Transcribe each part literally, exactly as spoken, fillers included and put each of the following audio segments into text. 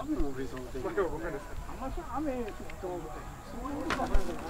雨も降りそうで。あんまり雨降ってもそういうことはないんだから。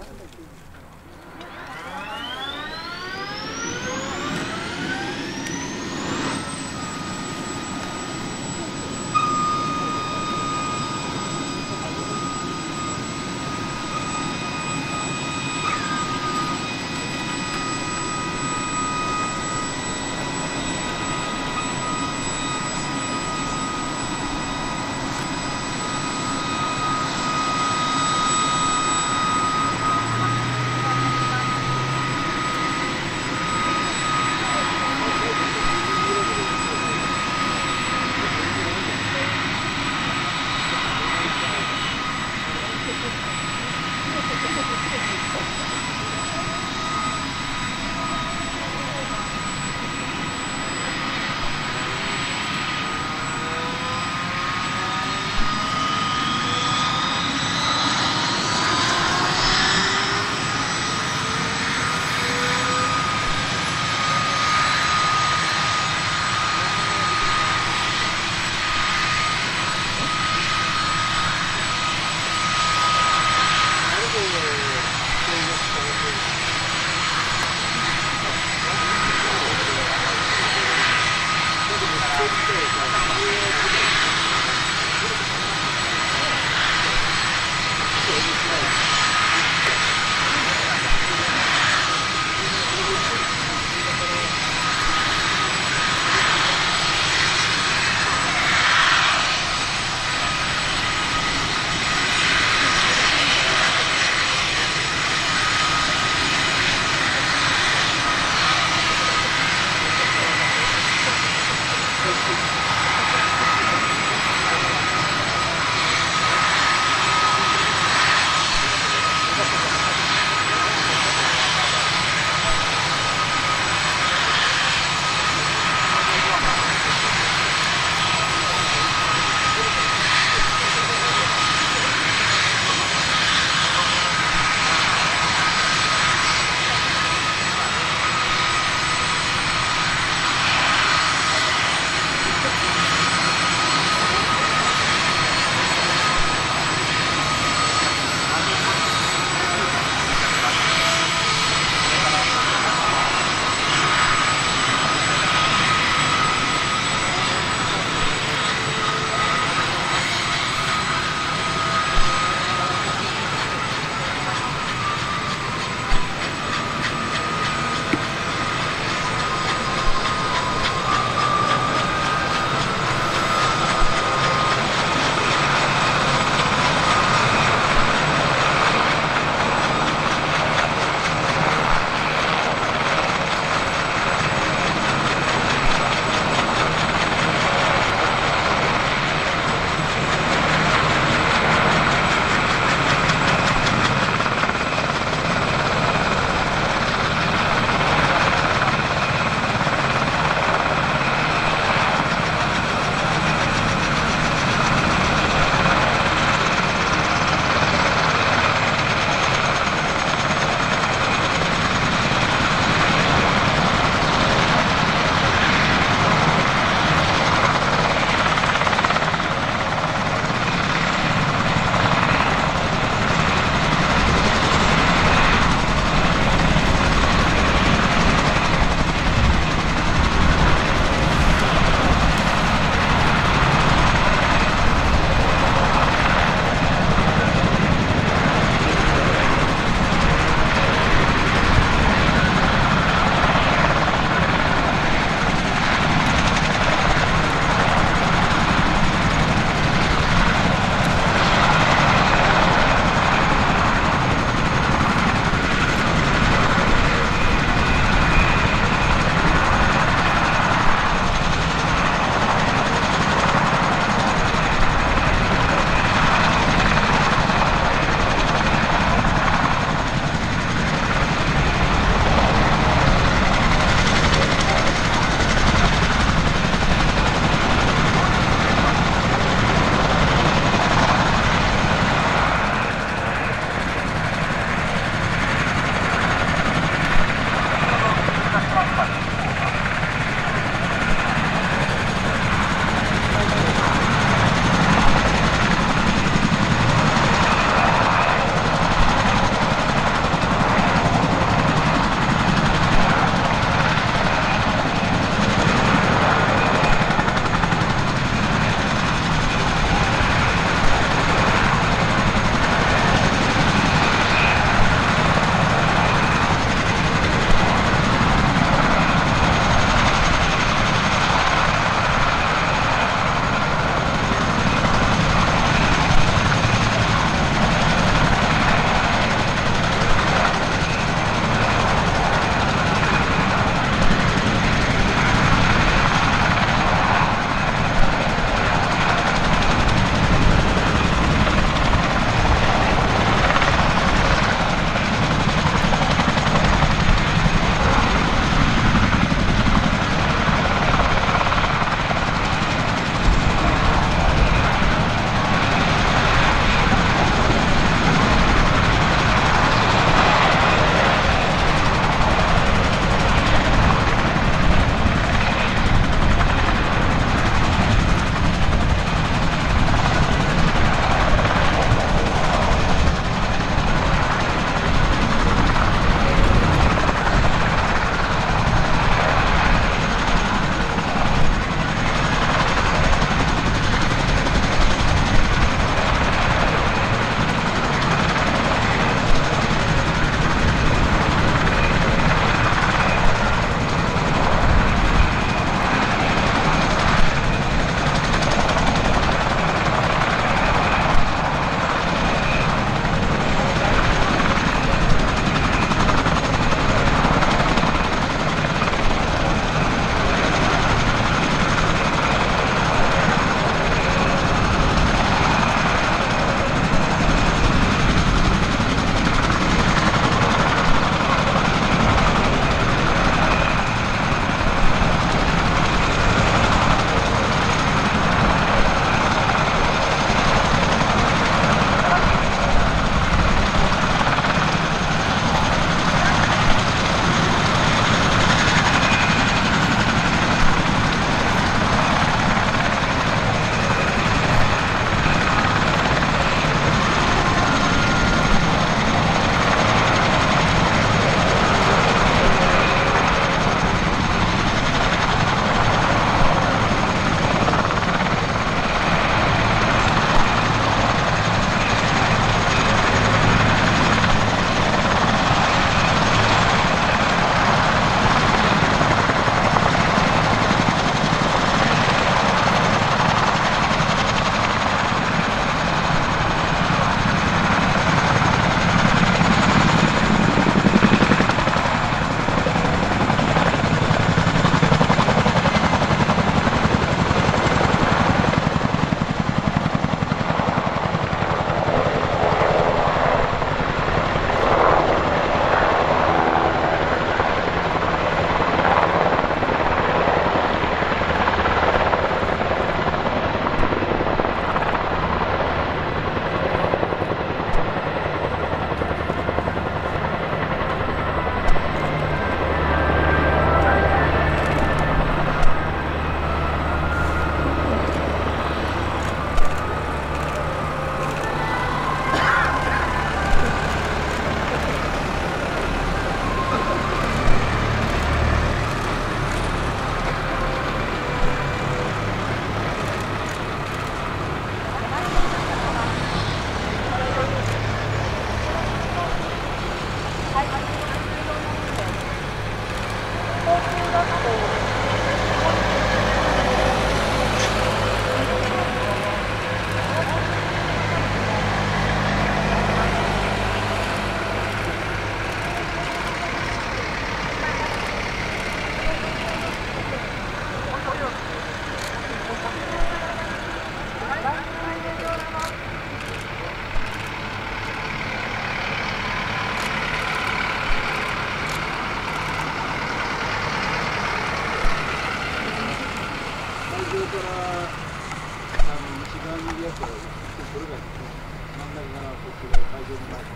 れが真ん中からこっちが会場になる。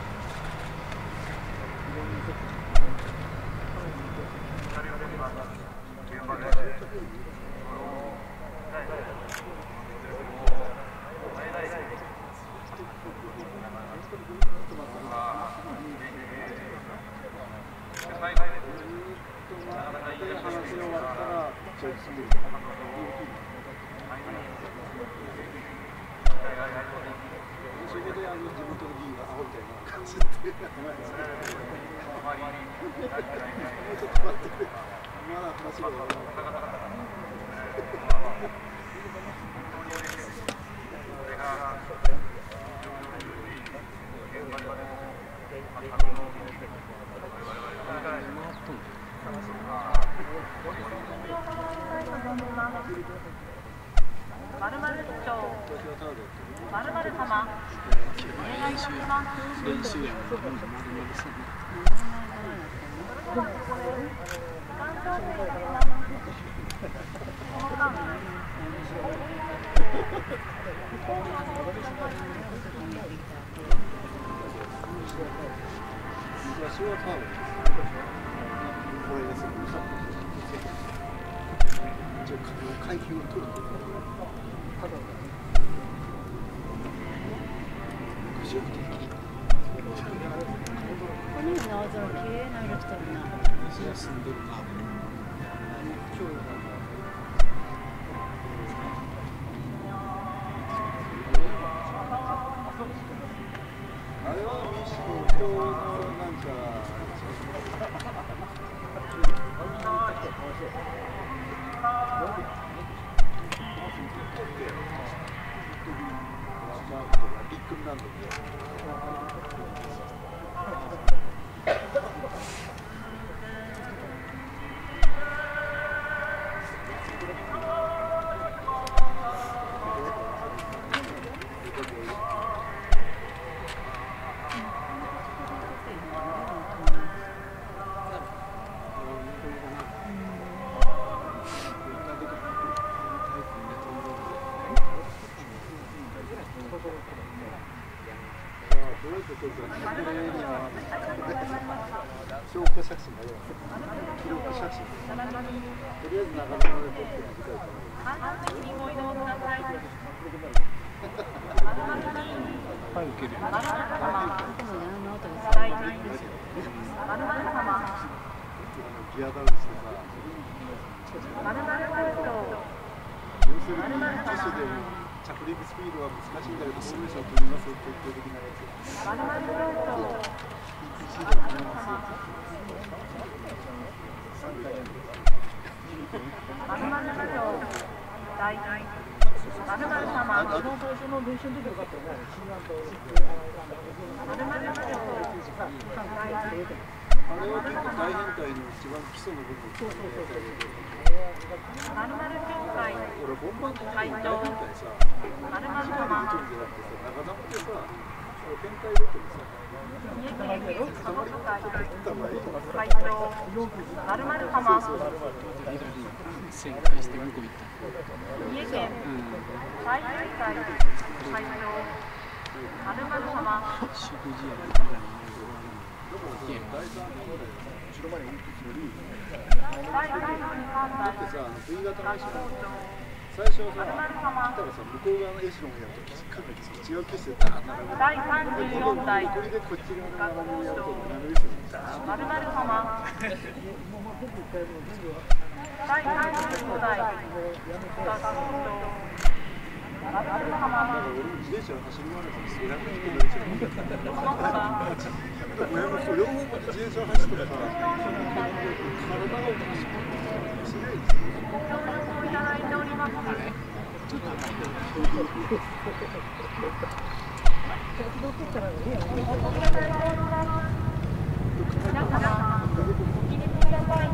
そこであの地元の議員がアホみたいな感じでちょっと待ってくれ、まだ話が終わらない。 まるまる市長、まるまる様、お願いいたします。練習やもん、まるまるさん。時間調整いたします。この間、 昔は多分これですよ。一応階級を取る。昔よくて。 このような青空綺麗な色してるな。 住んでるな。あれは民主党のなんか。ビッグなんだけど。証拠写真がよ、記録写真。とりあえず長野で撮って短いから。はい、受けるよ。ギアダウンしてさ。要するに機種で着陸スピードは難しいんだけど、フォーメーションを組みますって決定的なやつ。あれは結構大変態の一番基礎の部分を使ってやつだけど、俺本番の大変態さ、一番で打つんじゃなくてさ、長玉でさ、変態ごとにさ、たまに打った場合、 会長、まるまる様、 旋回して向こう行った。 三重県最大会会長、まるまる様、 食事やから。 第三の後ろまで打つより、 第三のにかんだだってさ、あの V 型のエシロン、最初はさ、来たらさ、向こう側のエシロンをやるとき、かなり違う機種でダーッと並べる。 第さんじゅうよん代、 これでこっち側の並べるやると、並べる人にダーッと。 まるまる様、第さんじゅうご代、学校長、まるまる様、 俺も自転車走り回るとき、それだけで乗れちゃう。親の人、両方で自転車走ってるから、体がおかしくてしないですよ。 ご協力をいただいております。皆様、お気に入りください。